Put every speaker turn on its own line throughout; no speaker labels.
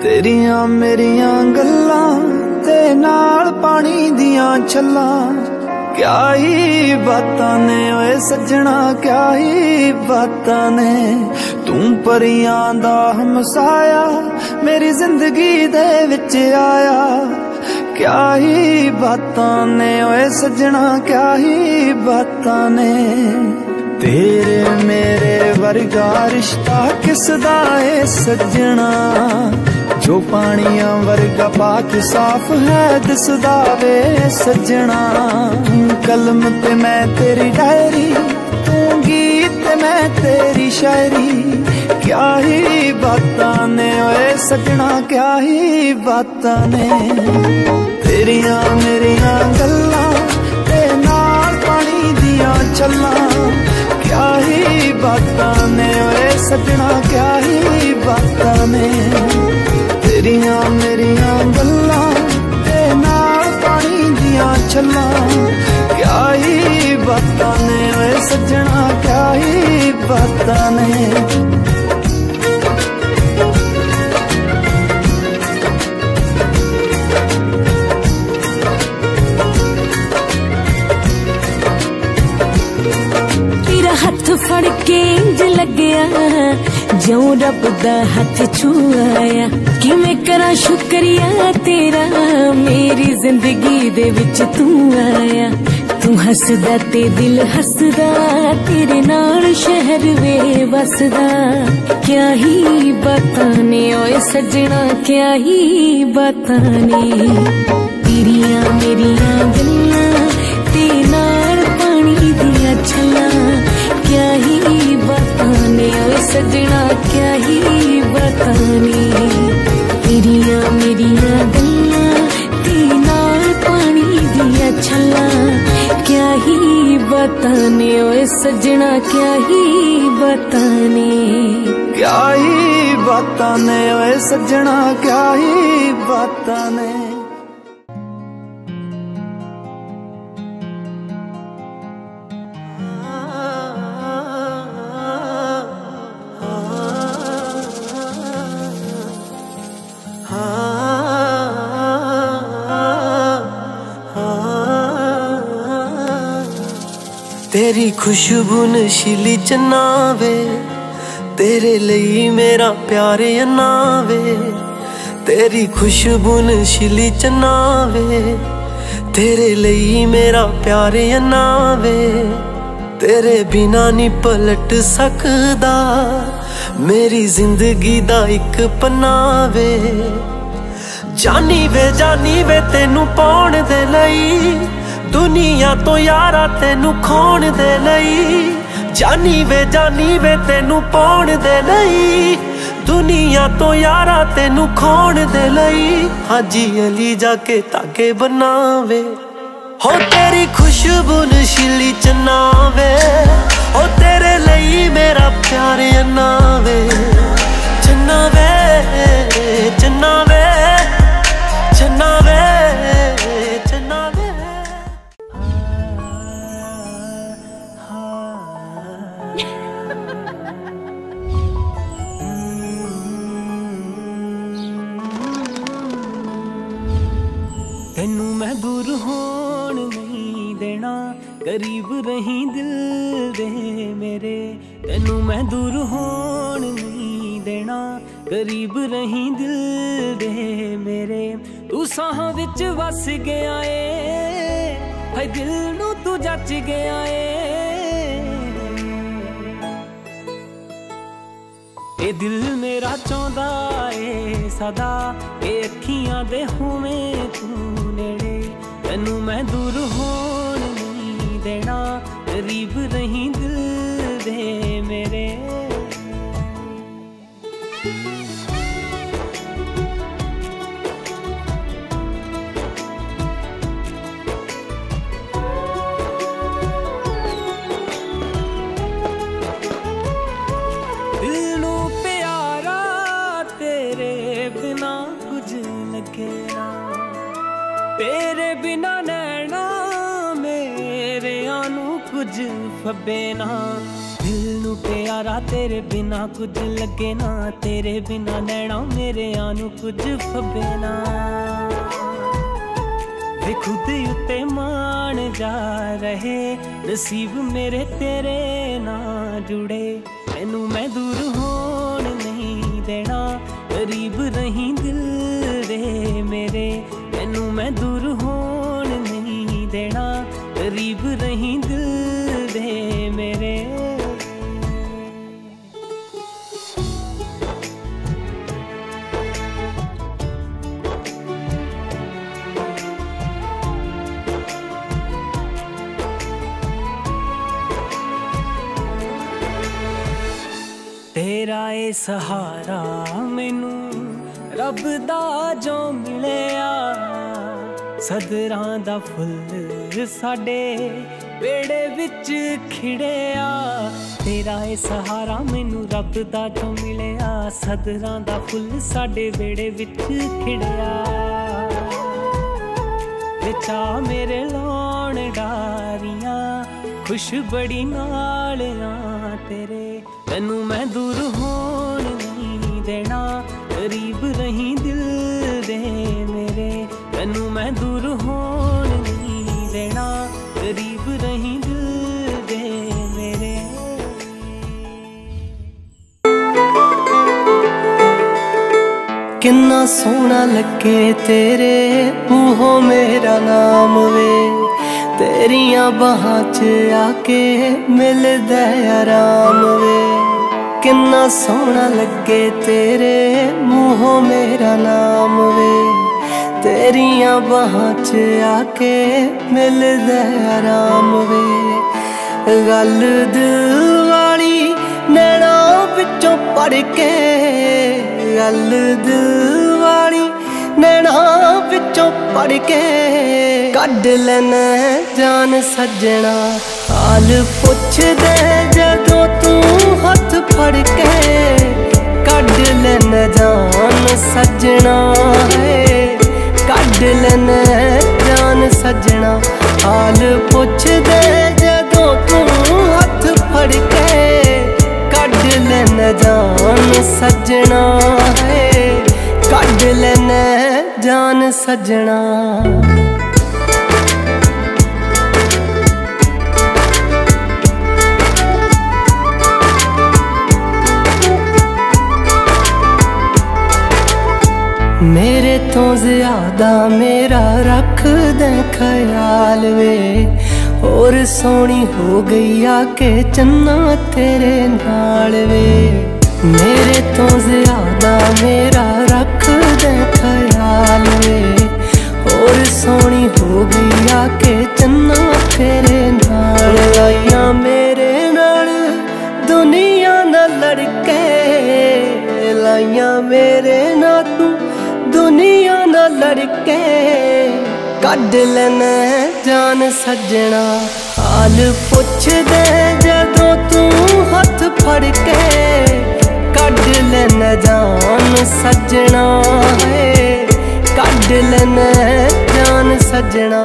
तेरिया मेरिया गल्लां ते नाल पानी दियां छल्लां, क्या ही बातां ने ओए सज्जणा, क्या ही बातां ने। तू परियां दा हमसाया मेरी जिंदगी दे विच आया, क्या ही बातां ने ओए सज्जणा, क्या ही बातां ने। तेरे मेरे वर्गा रिश्ता किसदा है सज्जणा, जो पानिया वर्गा पाक साफ है दिसदा वे सज्जणा। कलम ते मैं तेरी डायरी, तू गीत मैं तेरी शायरी, क्या ही बातां ने ओए सज्जणा, क्या ही बातां ने। तेरिया मेरिया गल्लां ते नाल पानी दियां छल्लां, क्या ही बातां ने ओए सज्जणा, क्या ही बातां ने। तेरिया मेरिया गल्लां ते नाल पानी दियां छल्लां, क्या ही बातां ने ओए सज्जणा, क्या ही बातां ने।
हथ फड़ के इंज लगया ज्यों रब दा हथ छुआया, किवें करा शुक्रिया तेरा मेरी जिंदगी दे विच तू आया। तू हसदा ते दिल हसदा, तेरे नाल शहर वे वसदा, क्या ही बातां ने ओए सज्जणा, क्या ही बातां ने। तेरिया मेरिया गल्लां ते नाल पानी दियां छल्लां, क्या ही बातां ने ओए सज्जणा, क्या ही बातां ने। तेरिया मेरिया गल्लां ते नाल पानी दियां छल्लां, क्या ही बातां ने ओए सज्जणा, क्या ही बातां ने।
क्या ही बातां ने ओए सज्जणा, क्या ही बातां ने।
तेरी खुशबू नशीली चन्नावे, तेरे लिए मेरा प्यार अन्नावे। तेरी खुशबू नशीली चन्नावे, तेरे लिए मेरा प्यार अन्नावे। तेरे बिना नी पलट सकदा मेरी जिंदगी दा इक पन्नावे। जानी वे तेनू पाउण दे लई, दुनिया तो यारा तेनू खोण दे लई। जानी वे तेनू पाउण दे लई, दुनिया तो यारा तेनू खोण दे लई। हाजी अली जाके ताके बनावे, हो तेरी खुशबू नशीली चन्नावे, हो तेरे लई मेरा प्यार अन्नावे। चन्नावे चन्नावे चन्नावे चन्नावे।
तेनू मैं दूर होण नहीं देना, करीब रही दिल दे मेरे। तेनू मैं दूर होण नहीं देना, करीब रही दिल दे मेरे। तू साहां विच वस गया ए, हाय दिल नू तू जच गया ए। ए दिल मेरा चाहुंदा ए सदा, ए अखियां दे होवें तू नेड़े। तेनू मैं दूर होण नहीं देना, करीब रही दिल दे मेरे। दिल नू प्यारा तेरे बिना कुछ लगे ना, तेरे बिना नैना मेरे आनू कुछ फबे ना। दिल नू मैनू प्यारा तेरे बिना कुछ लगे ना, तेरे बिना नैना मेरे आनू कुछ फबे ना। वे खुद उत्ते मान जा रहे, नसीब मेरे तेरे ना जुड़े। मैनू मैं दूर होन नहीं देना, करीब रही दिल दे मेरे। मैनू मैं दूर होन नहीं देना, करीब रही दिल दे मेरे। तेरा ए सहारा मैनू रब दा जो मिलिया, सदरां दा फुल साडे बेड़े विच खिड़िया। तेरा ए सहारा मैनू रब दा जो मिलिया, सदरां दा फुल साडे बेड़े विच खिड़िया। विचा मेरे लाउण डारियां, खुश बड़ी नाल आ तेरे। तैनू मैं दूर होन नहीं देना, करीब रही दिल दे मेरे। तैनू मैं दूर होन नहीं देना, करीब रही दिल दे मेरे।
किन्ना सोहना लगे तेरे मूहों मेरा नाम वे, तेरिया बाहां च आके मिलदा आराम वे। किन्ना सोहना लगे तेरे मूहों मेरा नाम वे, तेरिया बाहां च आके मिलदा आराम वे। गल दिल वाली नैना विचों पढ़ के, गल दिल वाली नैना विचों पढ़ के कढ लेना जान सजना। हाल पुछ दे जदों तू हथ फड़ के, कढ लेना जान सजना है, कढ लेना जान सजना। हाल पुछ दे जदों तू हथ फड़ के, कढ लेना जान सजना है, कढ लेना जान सजना। मेरे तो ज्यादा मेरा रख दे ख्याल वे, और सोनी हो गई आके चन्ना तेरे नाल वे। मेरे तो ज्यादा मेरा रख दे ख्याल वे, और सोनी हो गई आके चन्ना तेरे नाल। लाइया मेरे नाल दुनिया ना लड़के, लाइया मेरे ना तू दुनिया ना लड़के, कढ लेना जान सजना। हाल पुछ दे जदों तू हथ फड़ के, कढ लेना जान सजना है, कढ लेना जान सजना।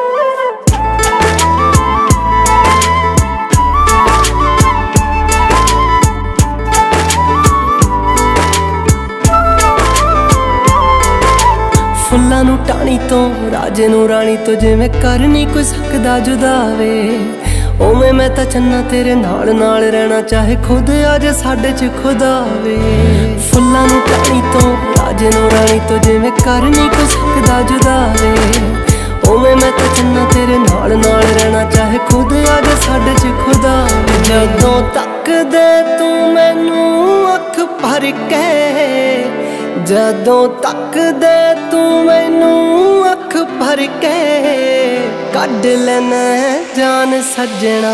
फुल्लां नू टाणी तो राजे नू रानी तो, जिवें कर नहीं कोई सकदा जुदा वे, उवें मैं तां चन्ना तेरे नाल नाल रहना, चाहे खुद अज साडे च खुदा वे। फुल्लां नू टाणी तो राजे नू रानी तो, जिवें कर नहीं कोई सकदा जुदा वे, उवें मैं तां चन्ना तेरे नाल नाल रहना, चाहे खुद अज साडे च खुदा वे। जदों तक दे तू मैनू अख भर के, जदों तक दे तू मैनू अख भर के, कढ लेना जान सजना।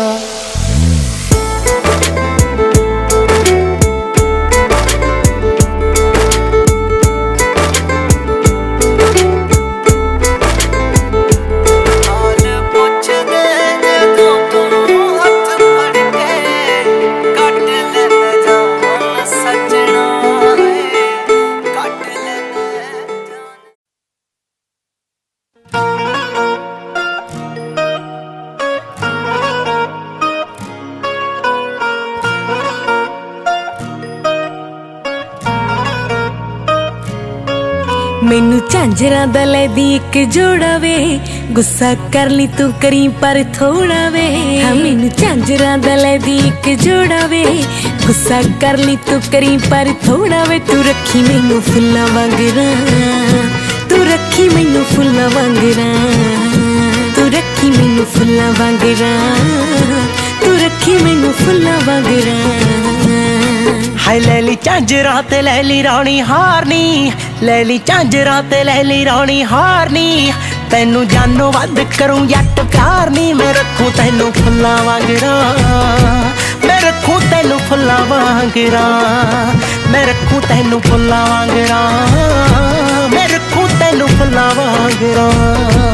झांजरा दा लैदी एक जोड़ा वे, गुस्सा कर ली तू करी पर थोड़ा वे। मैनू झांजरा दा लैदी एक जोड़ा वे, गुस्सा कर ली तू करी पर थोड़ा वे। तू रखी मैनू फुल्लां वांगरा, तू रखी मैनू फुल्लां वांगरा, तू रखी मैनू फुल्लां वांगरा, तू रखी मैनू फुल्लां वांगरा।
हाय लैली झांजरा ते लैली रानी हारनी, लैली झांजरा ते लैली रानी हारनी। तैनू जानो वध करूं जट प्यार नी, मैं रखूं तैनू फुल्लां वांगरा, मैं रखूं तैनू फुल्लां वांगरा, मैं रखूं तैनू फुल्लां वांगरा, मैं रखूं तैनू फुल्लां वांगरा।